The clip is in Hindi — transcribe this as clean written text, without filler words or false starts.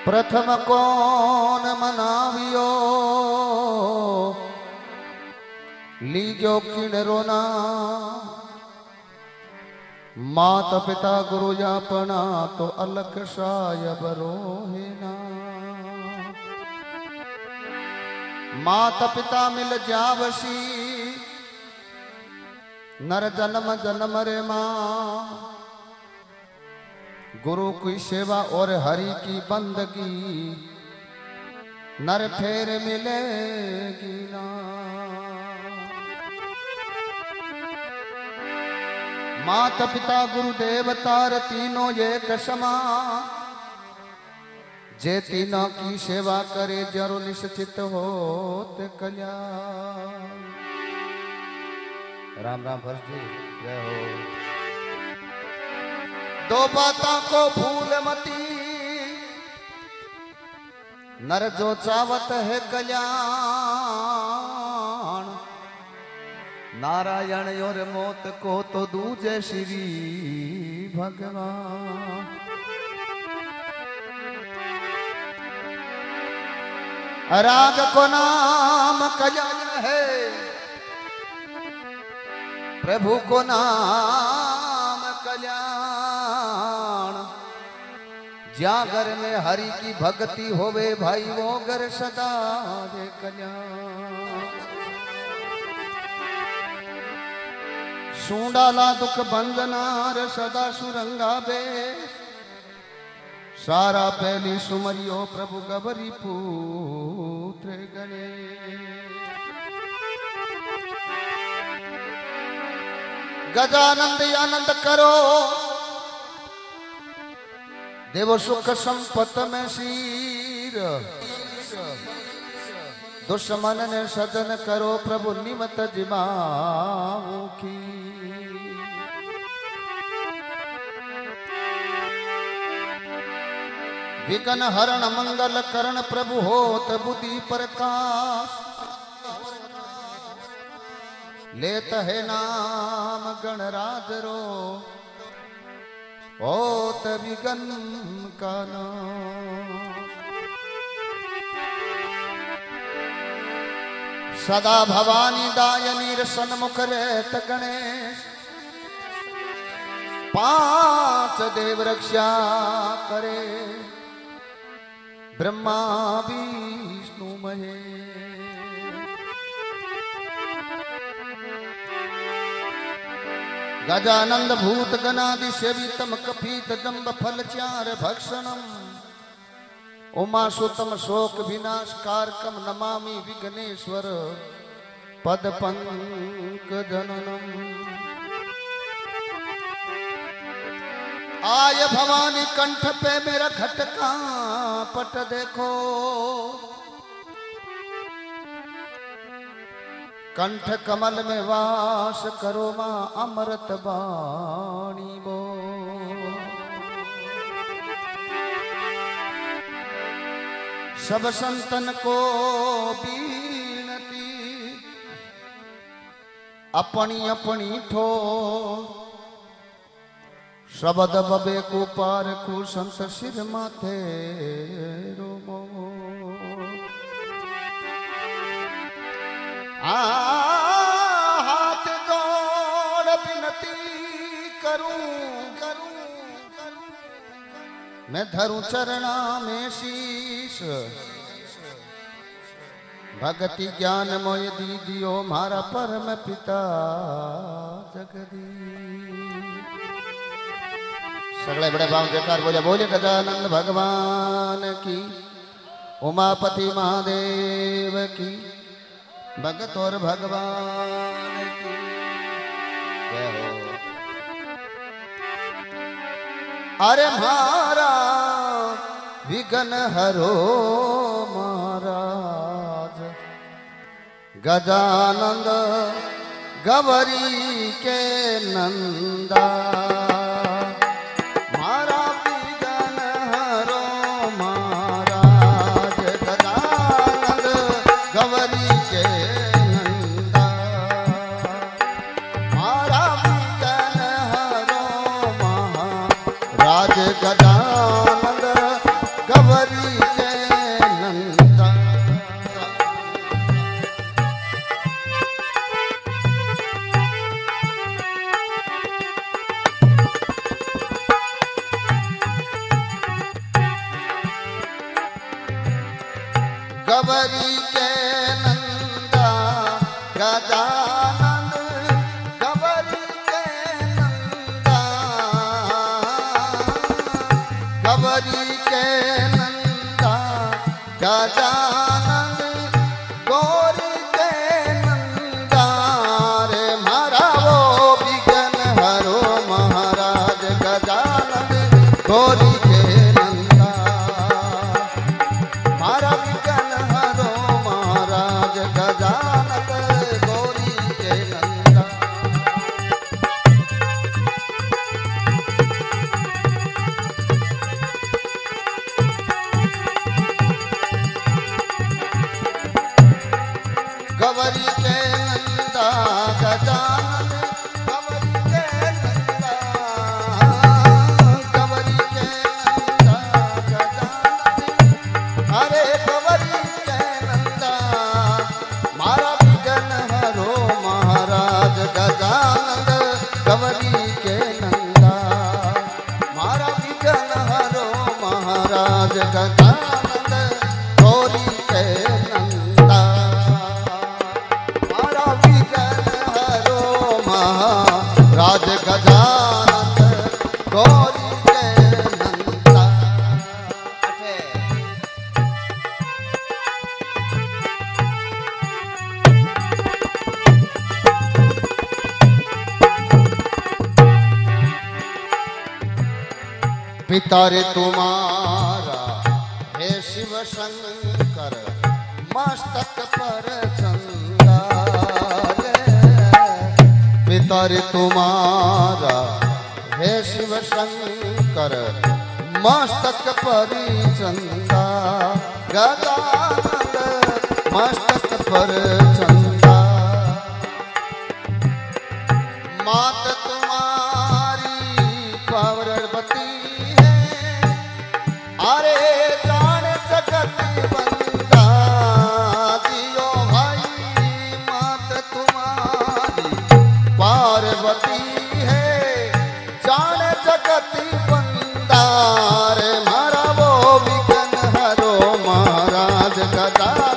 प्रथम कौन मनावियो लीजो किणरो ना मात पिता गुरु जापना तो अलख सायब रोहिना मात पिता मिल जावसी नर जन्म जन्म रे मां गुरु की सेवा और हरि की बंदगी नर फेर मिलेगी ना माता पिता गुरु देवतार तीनों एक समा जे तीनों की सेवा करे जरो निश्चित होत कल्याण। राम राम भर जी जय हो। दो बातों को भूल मती नर जो चावत है कल्याण नारायण और मौत को तो दूजे श्री भगवान। राग को नाम कल्याण है प्रभु को नाम कल्याण ज्या घर में हरि की भक्ति होवे भाई वो घर सदा दे कल्याण। सूंडाला दुख बंदनार सदा सुरंगा बे सारा पहली सुमरियो प्रभु गबरी पुत्र गणे। गजानंद आनंद करो देव सुख संपत में शीर दुश्मन ने सजन करो प्रभु निमत जिमाऊ की। विघ्न हरण मंगल करण प्रभु होत बुद्धि प्रकाश लेत है नाम गणराज रो होत विघ्न का नाम। सदा भवानी दायनी सन्मुख रहत गणेश पांच देव रक्षा करे ब्रह्मा विष्णु महेश। गजानंद भूत गणादि सेवितम कपीत दंब फल चार भक्षणम उमा सुतम शोक विनाश कारकम नमामि विघ्नेश्वर पद पंकजननम। आय भवानी कंठ पे मेरा खटका पट देखो कंठ कमल में वास करो मां अमृत वाणी बो। सब संतन को बीनती अपनी अपनी ठो शब्द बबे को पार को संत सिर माथे रोमो। हाथ जोड़ विनती करूं मैं धरूं चरणा में शीश भक्ति ज्ञान मोय दीदियो मारा परम पिता जगदीश। सगले बड़े भाव जयकार बोले बोले गजानंद भगवान की उमापति महादेव की भगत और भगवान की जय हो। अरे मारा विघ्न हरो महाराज गजानंद गवरी के नंदा। राज गजानंद गवरी गवरी के नंदा गजानन गवरी के नंदा गवरी के नंदा गजानन गौरी के नंदा रे मारा वो विघ्न हरो महाराज गजानन गौरी के नंदा मारा विघ्न हरो महाराज गजानन गौरी के नंदा। गवरी के नंदा गजानन गवरी के नंदा गवरी के नंदा गजानन अरे गवरी के नंदा मारा विघ्न हरो महाराज गजानन गवरी के नंदा मारा विघ्न हरो महाराज गजानन गौरी के नंदा मारा विघ्न हरो महाराज गजानन गौरी के नंदा। पिता रे तुम्हारा हे शिव शंकर मस्तक पर चंदा रे पिता रे तुम्हारा हे शिव शंकर मस्तक पर चंदा गजानन मस्तक पर चंदा। मात तुम्हारी पार्वती है अरे जान जगत बंदा दियो भाई मात तुम्हारी पार्वती है जान जगत बंदा रे मारा वो विघ्न हरो महाराज गजानन